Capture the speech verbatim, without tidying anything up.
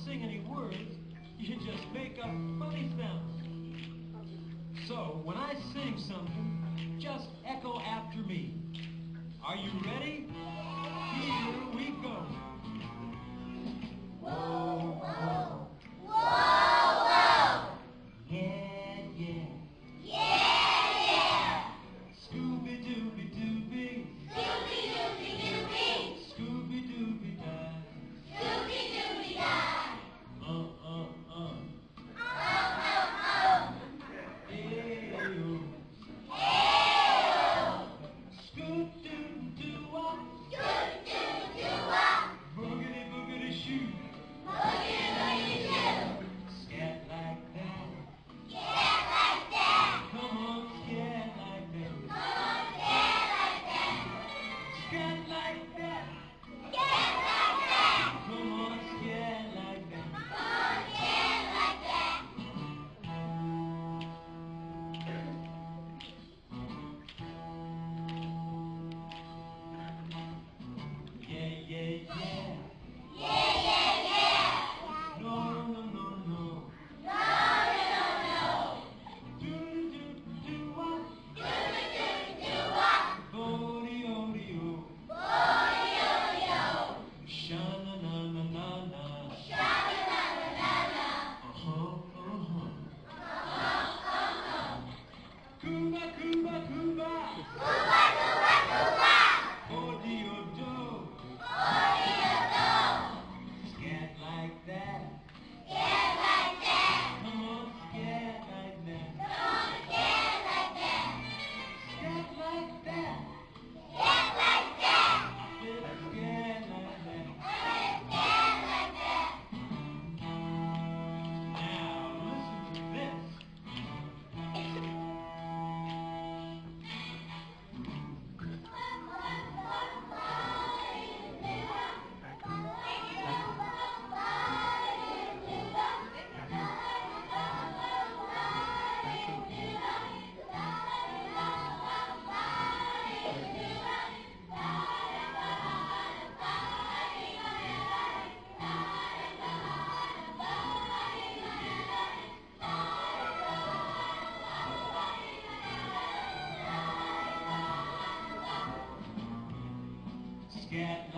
sing any words, you just make a funny sound. So, when I sing something, just echo after me. Are you ready? Here we go. Whoa, whoa. Whoa, whoa. Yeah, yeah. Yeah, yeah. Scooby-Dooby-Dooby. Scooby-Dooby-Dooby. Scooby-Dooby-Dah. Scooby-Dooby-Dah. Uh, uh, uh. Oh, oh, oh. Ayo. Hey-oh. Scoot-doo-doo-wah. Scoot-doo-doo-wah. Boogity-boogity-shoo. Boogie-boogie-shoo. Scat like that. Scat like that. Come on, scat like that. Come on, scat like that. Scat like that. Scat like that. Come on, scat like that. Come on, scat like that. Yeah, yeah, yeah. Yeah, yeah, yeah. No, no, no, no. No, no, no. Doo-doo-doo-wah. Dooby-dooby-doo-wah. Bodie-odie-oh. Bodie-odie-oh. Sha-na-na-na-na-na. Sha-na-na-na-na-na. Uh-huh, uh-huh. Uh-huh, uh-huh. Cuba, Cuba, Cuba. Cuba, Cuba, Cuba. Odie-odo. Odie-odo. Scat like that. Scat like that. Come on, scat like that. Come on, scat like that. Scat like that. Scat like that. Scat like that. Scat like that. Now listen to this. Scat